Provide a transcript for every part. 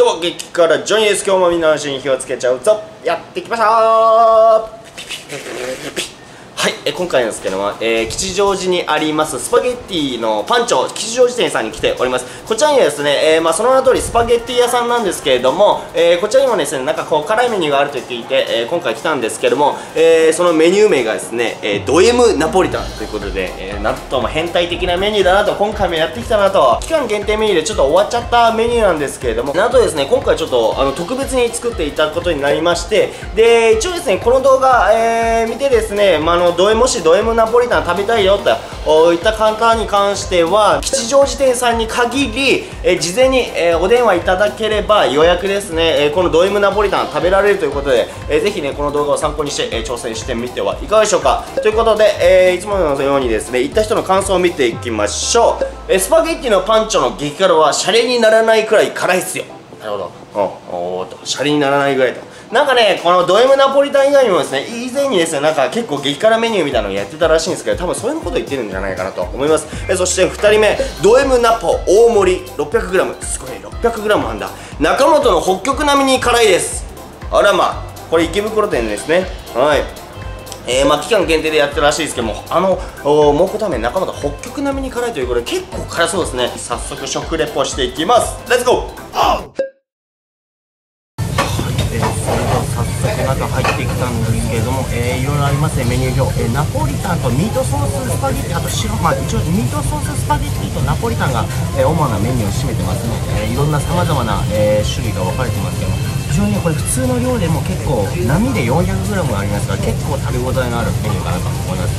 どうも激辛ジョニーです。今日もみんなの足に火をつけちゃうぞ。やってきましたはい、今回なんですけども、吉祥寺にありますスパゲッティのパンチョ吉祥寺店さんに来ております。こちらにはですね、その名の通りスパゲッティ屋さんなんですけれども、こちらにもですね、なんかこう辛いメニューがあると聞いて、今回来たんですけども、そのメニュー名がですね、ド M ナポリタンということで、なんとも変態的なメニューだなと、今回もやってきたなと、期間限定メニューでちょっと終わっちゃったメニューなんですけれども、なんとですね、今回ちょっと特別に作っていただくことになりまして、で、一応ですね、この動画、見てですね、もしド M ナポリタン食べたいよといった方に関しては吉祥寺店さんに限り、事前に、お電話いただければ予約ですね、このド M ナポリタン食べられるということで、ぜひねこの動画を参考にして、挑戦してみてはいかがでしょうか。ということで、いつものようにですね行った人の感想を見ていきましょう。スパゲッティのパンチョの激辛はシャレにならないくらい辛いっすよ。なるほど。シャレにならないぐらいと。なんかね、このド M ナポリタン以外にもですね、以前にですね、なんか結構激辛メニューみたいなのをやってたらしいんですけど、多分そういうこと言ってるんじゃないかなと思います。そして2人目、ド M ナポ大盛り 600g。すごい、600g あんだ。中本の北極並みに辛いです。あらまあ、これ池袋店ですね。はい。期間限定でやってるらしいですけども、蒙古タンメン中本北極並みに辛いということで結構辛そうですね。早速食レポしていきます。レッツゴー。中入ってきたんですけれども、いろいろありますね、メニュー表。ナポリタンとミートソーススパゲッティ、あと一応ミートソーススパゲッティとナポリタンが、主なメニューを占めてますね。いろんなさまざまな、種類が分かれてますけども、非常にこれ普通の量でも結構波で 400g ありますから、結構食べ応えのあるメニューかなと思います。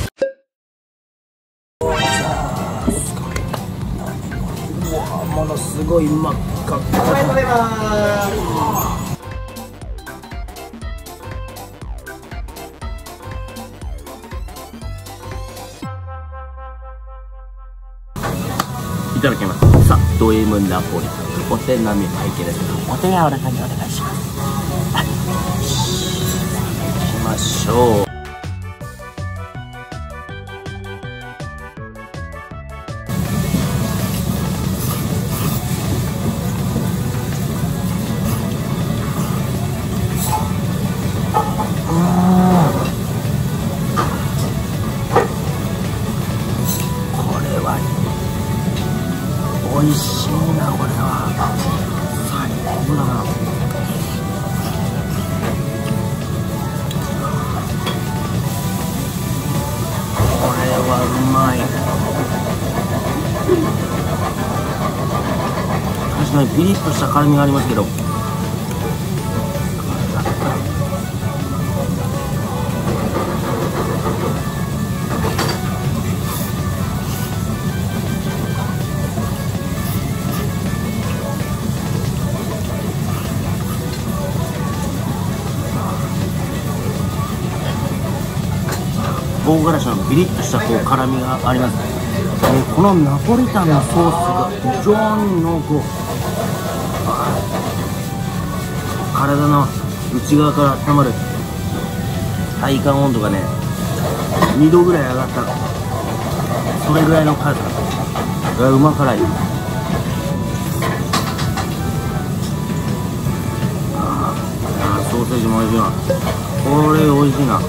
うわ、ものすごい真っ赤っか。おはようございます。いただきます。さあ、ド M ナポリタン、お手並み拝見です。お手柔らかにお願いします。いきましょう。これは美味しいな、これは最高だな。これはうまい。確かにピリッとした辛みがありますけど、唐辛子のピリッとしたこう辛みがあります。このナポリタンのソースが非常に濃厚。体の内側から温まる体感温度がね2度ぐらい上がった、それぐらいの辛さがうま辛い。ソーセージも美味しいな。これ美味しいな。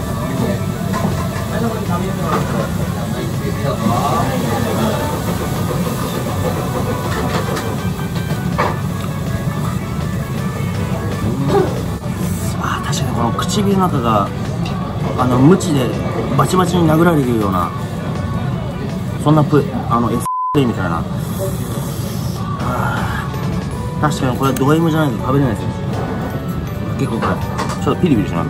確かにこの唇の中が鞭でバチバチに殴られるような、そんなみたいな。確かにこれド M じゃないと食べれないですよ。結構辛い。ちょっとピリピリします。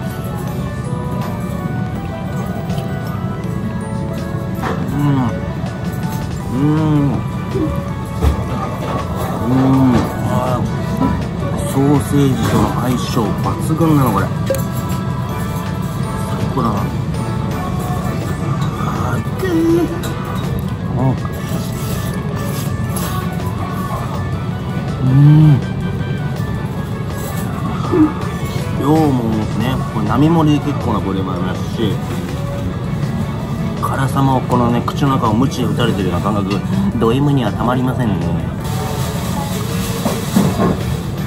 ソーセージとの相性抜群なの、これ最高だな。量もね、これ並盛りで結構なボリュームありますし、辛さもこのね口の中を鞭で打たれてるような感覚、ド M にはたまりませんね。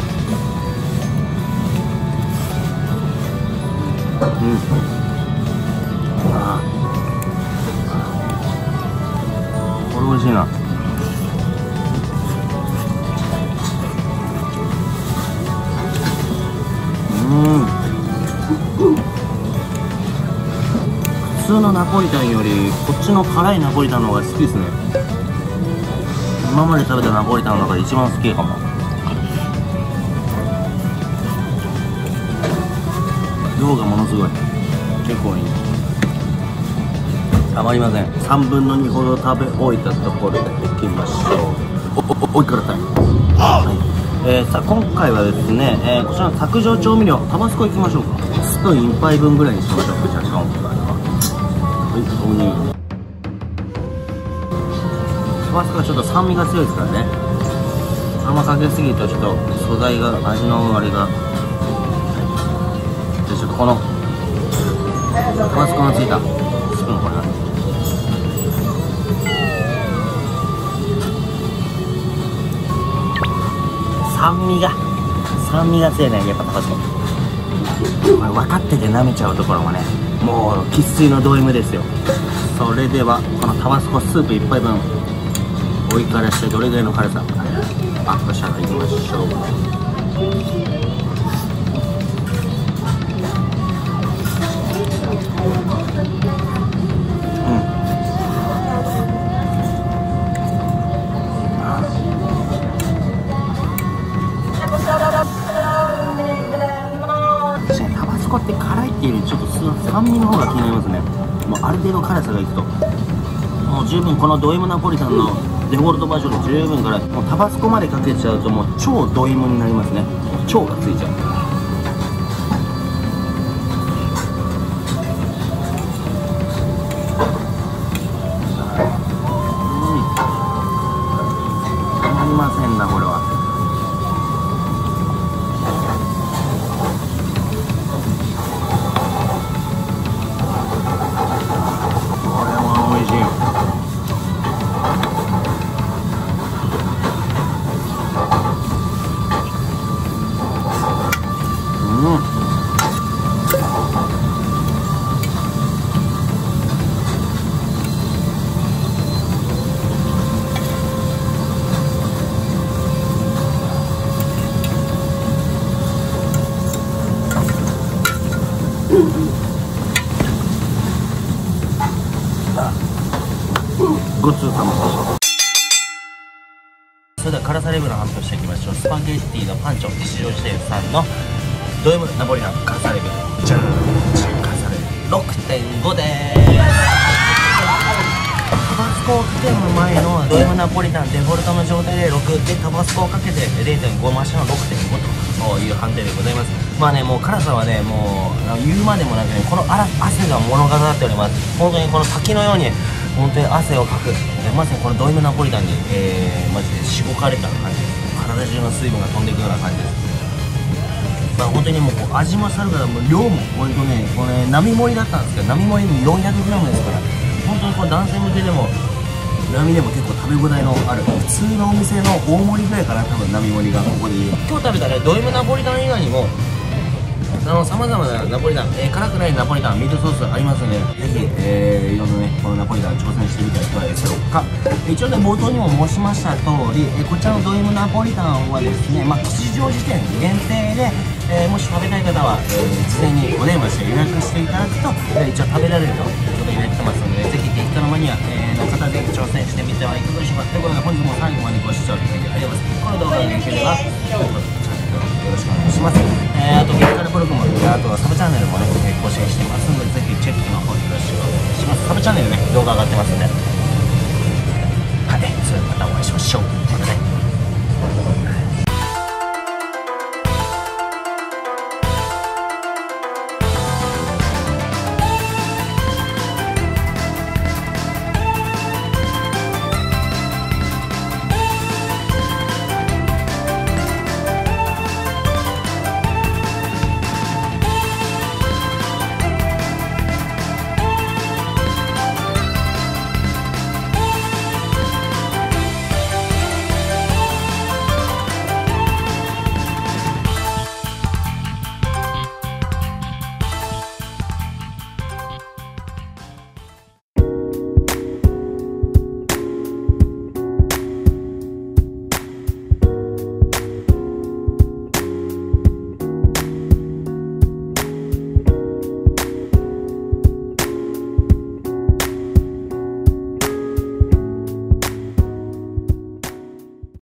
あー、これ美味しいな。普通のナポリタンよりこっちの辛いナポリタンの方が好きですね。今まで食べたナポリタンの中で一番好きかも。量がものすごい結構いい。たまりません。3分の2ほど食べ終えたところでいきましょう。おいからたい。さあ今回はですね、こちらの卓上調味料タバスコいきましょうか。スプーン1杯分ぐらいにしましょうか。じゃあはい、豆乳。タバスコはちょっと酸味が強いですからね。あんまかけすぎるとちょっと素材が味のあれが、でちょっとこのタバスコのついたスプーンこれなんです。酸味が強いね、やっぱタバスコ。これ分かってて舐めちゃうところもね、もう生粋のド M ですよ。それではこのタバスコスープ1杯分おいからしてどれぐらいの辛さアップしたらいきましょう。タバスコって辛いっていうよりちょっと酸味の方が気になりますね。もうある程度辛さがいくともう十分このド M ナポリタンのデフォルトバージョンで十分辛い。もうタバスコまでかけちゃうともう超ド M になりますね。超がついちゃう。たまりませんなこれは。ごちそうさまでした。それでは辛さレベルの発表していきましょう。スパゲッティのパンチョ吉祥寺店さんのド M ナポリタン辛さレベルじゃん、辛さレベル 6.5 でーす。タバスコをかける前のド M ナポリタンデフォルトの状態で6でタバスコをかけて 0.5 増しの 6.5 という判定でございます。まあね、もう辛さはね、もう言うまでもなくね、この汗が物語っております。本当にこの滝のように本当に汗をかく、まさにこのド M ナポリタンに、マジでしごかれた感じです。体中の水分が飛んでいくような感じです。まあ本当にもう味もさるからもう量もこれとね、これ並盛りだったんですけど、並盛りに 400g ですから、本当にこれ男性向けでも並でも結構食べ応えのある普通のお店の大盛りぐらいかな、多分並盛りがここで言う。今日食べたねド M ナポリタン以外にもさまざまなナポリタン、辛くないナポリタン、ミートソースありますので、ぜひ、いろんなね、このナポリタン挑戦してみてはいかがでしょうか。一応ね、冒頭にも申しました通り、こちらのド M ナポリタンはですね、吉祥寺店限定で、もし食べたい方は、事前にお電話して予約していただくと、一応食べられるということになってますので、ぜひ激辛マニア、の方で挑戦してみてはいかがでしょうか。ということで、本日も最後までご視聴いただきありがとうございます。この動画が良ければ、よろしくお願いします。あと激辛ブログも、あとサブチャンネルもね、更新してますので、ぜひチェックの方よろしくお願いします。サブチャンネルね、動画上がってますんで。はい、それではまたお会いしましょう。またね。